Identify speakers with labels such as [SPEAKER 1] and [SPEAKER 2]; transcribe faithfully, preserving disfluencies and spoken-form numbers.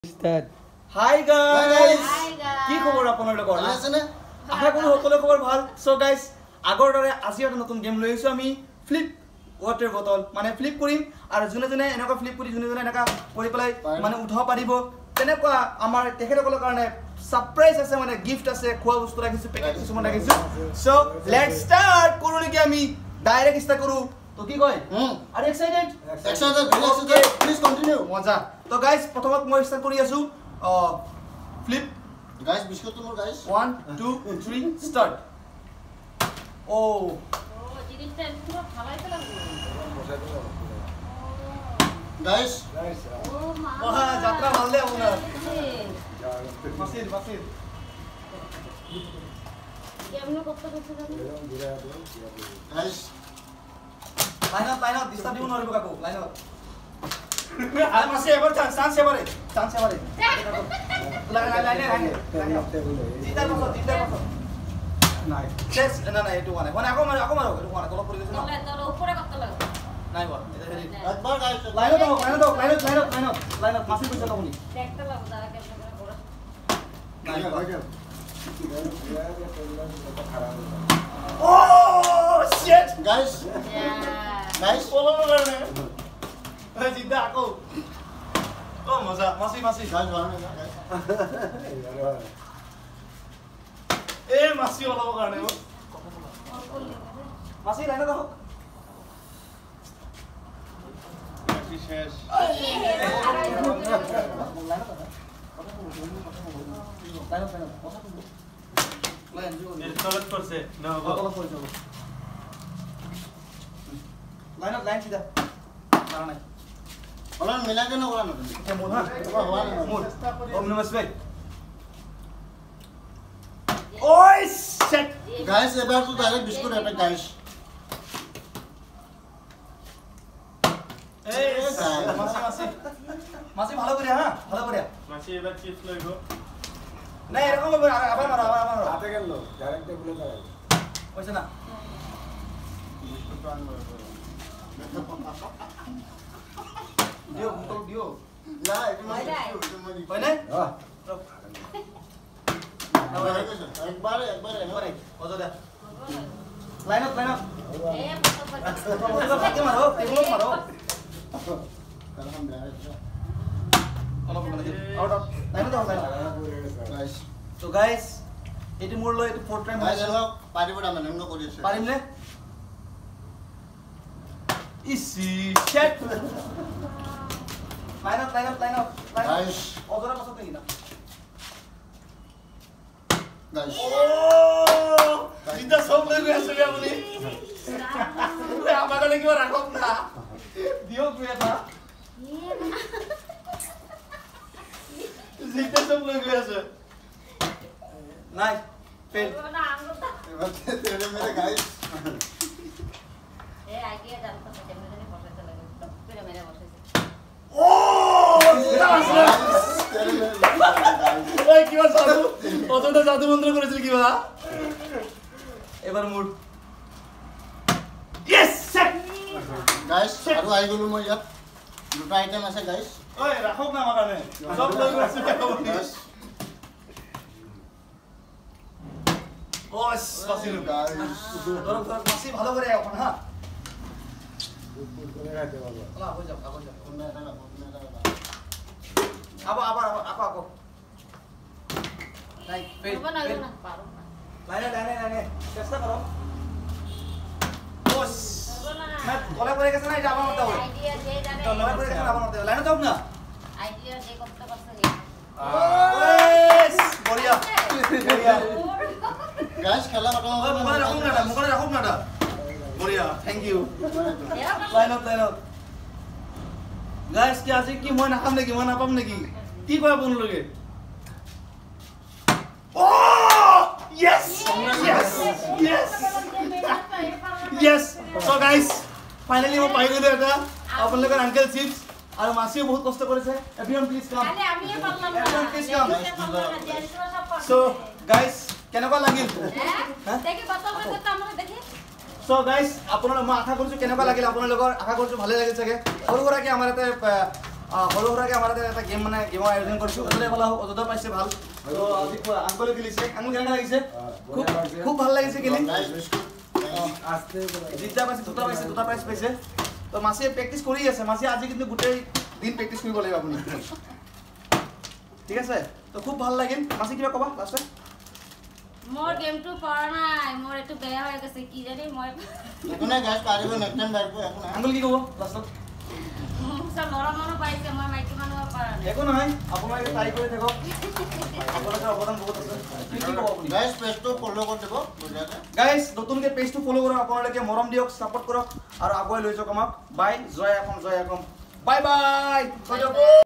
[SPEAKER 1] Start.
[SPEAKER 2] Hi guys.
[SPEAKER 3] Hi guys.
[SPEAKER 2] কি খবৰ আপোনালোকৰ?
[SPEAKER 4] ভালে আছে নে?
[SPEAKER 2] আশা কৰো সকলো খবৰ ভাল। So guys, আগৰ দৰে আজি এটা নতুন গেম লৈ আহিছো আমি ফ্লিপ ওয়াটাৰ বটল মানে ফ্লিপ কৰিম আৰু জুনে জুনে এনেকা ফ্লিপ কৰি জুনে জুনে এনেকা কৰি পেলাই মানে উঠাব পাৰিব তেনেকুৱা আমাৰ তেখেতসকলৰ কাৰণে সাৰপ্ৰাইজ আছে মানে গিফট আছে খোৱা বস্তু ৰাখিছো পেকেট কিছুমান ৰাখিছো সো লেটস ষ্টাৰ্ট কৰো নেকি আমি ডাইৰেক্ট ষ্টাৰ্ট কৰো তো কি কয়
[SPEAKER 4] হুম
[SPEAKER 2] আৰু excited
[SPEAKER 4] excited very excited please continue
[SPEAKER 2] মজা তো গাইস প্ৰথমত মই ষ্টাৰ্ট কৰি আছো ফ্লিপ
[SPEAKER 4] গাইস বিস্কুট মোৰ guys
[SPEAKER 2] one two three start oh
[SPEAKER 4] guys
[SPEAKER 2] ওহা যাত্রা ভাললে আপনার মাসির মাসির
[SPEAKER 3] কেমন কষ্ট করতে জানি
[SPEAKER 4] guys
[SPEAKER 2] line up line up disturb দিও নরিব কাকু লাইন আপ আর মাসি এবার চান্স চান্স এবারে চান্স এবারে লাইন লাইন লাইন জিতার বসো জিতার বসো নাই শেষ না না এটু মানে মানে আকো মারো আকো মারো এটু মানে কল করে দিছ না
[SPEAKER 3] তলে তলে উপরে করতে লাগে
[SPEAKER 2] নাই বল এটা হেরি
[SPEAKER 4] একবার গাইস
[SPEAKER 2] লাইন দাও লাইন দাও লাইন লাইন লাইন লাইন মাসি কইছ তো উনি
[SPEAKER 3] দেখতে লাগো দাদা কেমন করে পড়া
[SPEAKER 2] নাই
[SPEAKER 4] হয়ে গেল
[SPEAKER 2] ও শিট
[SPEAKER 4] গাইস গাইস
[SPEAKER 2] বলো না এ জিদা আকো ও মজা মাসি মাসি
[SPEAKER 4] গাইস ভালো না গাইস
[SPEAKER 2] এ মাসি অলপ কাৰণে ও মাসি লাইন দাও মাসি শেষ
[SPEAKER 1] Start করছে না
[SPEAKER 2] লাইন লাইন সিধা না নাই
[SPEAKER 4] বলেন মিলা কেন করা না তুমি
[SPEAKER 2] এ মোর হ্যাঁ
[SPEAKER 4] তোমার হওয়া না
[SPEAKER 2] মোর ওম নমঃ শিবায় ওই শিট
[SPEAKER 4] গাইস এবার তো ডাইরেক্ট বিস্কুট এটা গাইস
[SPEAKER 2] এই মাসি মাসি মাসি ভালো করে হ্যাঁ ভালো করে
[SPEAKER 1] মাসি এবার চিপস লইব
[SPEAKER 2] না এরকম হবে আবার মারো আবার মারো
[SPEAKER 5] হাতে গেল ডাইরেক্ট বলে দাও
[SPEAKER 2] হইছে না
[SPEAKER 1] বিস্কুট তো আনবো
[SPEAKER 2] দিও মুতো দিও
[SPEAKER 4] না এটা মানে
[SPEAKER 2] হয় না
[SPEAKER 4] একবার একবার
[SPEAKER 2] একবারে কত দে লাইন আপ লাইন আপ
[SPEAKER 3] এ কত করে
[SPEAKER 2] ওটা ফাতে মারো টেবিল মারো
[SPEAKER 4] আলহামদুলিল্লাহ
[SPEAKER 2] অলপ মানে আউট অফ লাইন দাও লাইন
[SPEAKER 4] গাইস
[SPEAKER 2] তো গাইস এটি মোর লয় এটি ফোর্থ টাইম
[SPEAKER 4] গাইস হলো পারিব না মানে অন্য করিছে
[SPEAKER 2] পারিম নে ইসি শিট line up line up line up
[SPEAKER 4] guys
[SPEAKER 2] ওদরা পাছত নেকি না
[SPEAKER 4] গাইস
[SPEAKER 2] ও জিদা সব লই গেছে রে আপনি এ আমাকে লাগি রাখব না দিও কুয়া না জিদা সব লই গেছে নাই ফেল
[SPEAKER 3] না আঙ্গুলটা
[SPEAKER 4] এবার তেরে মেরে গাইস
[SPEAKER 3] এ আইডিয়া জানতো কেমন জানি বসাইতে লাগে করে মেরে বসাইছে
[SPEAKER 2] ও
[SPEAKER 4] তেরে মেরে গাইস
[SPEAKER 2] ওই কি জাদু অতটা জাদু মন্ত্র করেছিল কি বা এবার মুড ইয়েস সেট
[SPEAKER 4] গাইস আৰু আই গলো মই ইয়াত দুটা আইটেম আছে গাইস
[SPEAKER 2] ওই রাখো না আমার কানে সব লই গেছে
[SPEAKER 4] গাইস
[SPEAKER 2] ওস পাসিল
[SPEAKER 4] গাইস
[SPEAKER 2] ধরো ধরো পাসি ভালো করে এখন হ্যাঁ
[SPEAKER 5] করে রাখতে পারবো
[SPEAKER 2] না হয়ে যাও হয়ে যাও
[SPEAKER 4] কোন এটা না কোন এটা না
[SPEAKER 2] আবার আবার আবার আপা আপা নাই ফেল
[SPEAKER 3] পারবো না না পারবো না
[SPEAKER 2] লাইনে লাইনে লাইনে চেষ্টা করো ওস
[SPEAKER 3] পারবো না
[SPEAKER 2] না গলা পড়ে গেছে না এটা আবার মতে হবে
[SPEAKER 3] আইডিয়া যে জানে
[SPEAKER 2] গলা পড়ে গেছে আবার মতে হবে লাইনে যাও না
[SPEAKER 3] আইডিয়া যে করতে পারছে
[SPEAKER 2] ওস বড়িয়া বড়িয়া
[SPEAKER 4] গাইস খেলা খতম
[SPEAKER 2] ওই
[SPEAKER 4] হবে
[SPEAKER 2] মোবাইল রাখুন না মোবাইল রাখুন না বড়িয়া thank you line up line up guys কি আছে কি মই নাখাম নেকি মই নাপাম নেকি কি কয় আপোনালোকে ও yes yes yes yes so guys finally মই পাই গলো এটা আপোনালোকৰ আঙ্কেল চিপস আৰু মাসিও বহুত কষ্ট কৰিছে এভৰিওয়ান প্লিজ কাম
[SPEAKER 3] খালি আমিয়ে পারলাম না
[SPEAKER 2] Everyone please come.
[SPEAKER 3] So
[SPEAKER 2] so guys কেনেকুৱা লাগিল
[SPEAKER 3] হ্যাঁ দেখি কত বছর তো আমরা দেখি
[SPEAKER 2] সো গাইস আপোনালোক মই আশা কৰিছো কেনেকুৱা লাগিল আপোনালোকৰ আশা কৰিছো ভালে লাগিল চাগে সৰু সৰুকে আমাৰ এটা সৰু সুৰাকৈ আমাৰ তাতে এটা গেম মানে গেমৰ আয়োজন কৰিছোঁ অযোধ্যা ভাল হওক অযোধ্যা পাইছে ভাল তো আজি আংকলে খেলিছে আংকল কেনেকুৱা লাগিছে খুব খুব ভাল লাগিছে খেলি
[SPEAKER 5] আস্তে
[SPEAKER 2] জিতা পাইছে দুটা পাইছে দুটা প্ৰাইজ পাইছে তো মাছিয়ে প্ৰেক্টিচ কৰি আছে মাছিয়ে আজি কিন্তু গোটেই দিন প্ৰেক্টিচ কৰিব লাগিব আপুনি ঠিক আছে তো খুব ভাল লাগিল মাছি কিবা ক'বা লাষ্টত
[SPEAKER 3] মোৰ গেমটো পৰা নাই মোৰ এইটো বেয়া হৈ গৈছে কি জানি মই
[SPEAKER 4] একো নাই গাইজ পাৰিব নেক্সট টাইম পাৰিব একো নাই
[SPEAKER 2] আংকল কি ক'ব লাষ্টত
[SPEAKER 3] চব ল'ৰা মানুহ পাইছে মই মাইকী মানুহ পৰা নাই
[SPEAKER 2] একো নহয় আপোনালোকে ট্ৰাই কৰি থাকক আপোনালোকৰ অৱদান বহুত আছে কি ক'ব আপুনি
[SPEAKER 4] গাইজ পেজটো ফ'ল' কৰি দিব বঢ়িয়াকৈ
[SPEAKER 2] গাইজ নতুনকৈ পেজটো ফ'ল' কৰক আপোনালোকে মৰম দিয়ক ছাপোৰ্ট কৰক আৰু আগুৱাই লৈ যাওক আমাক বাই জয় এখন জয় এখন বাই বাই